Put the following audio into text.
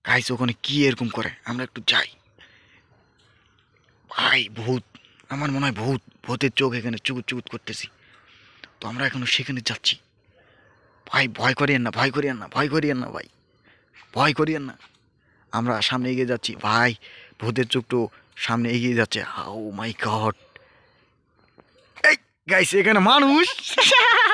Guys ওখানে কি এরকম করে, আমরা একটু যাই। ভাই ভূত, আমার মনে হয় ভূত, ভূতের চোখ এখানে চুকুত চুকুত করতেছি। তো আমরা এখনো সেখানে যাচ্ছি। ভাই ভয় করিয়েন না, ভয় করিয়েন না, ভয় করিয়েন না ভাই, ভয় করিয়েন না। আমরা সামনে এগিয়ে যাচ্ছি ভাই, ভূতের চোখটো সামনে এগিয়ে যাচ্ছে। ও মাই গড, এই গাইস এখানে মানুষ।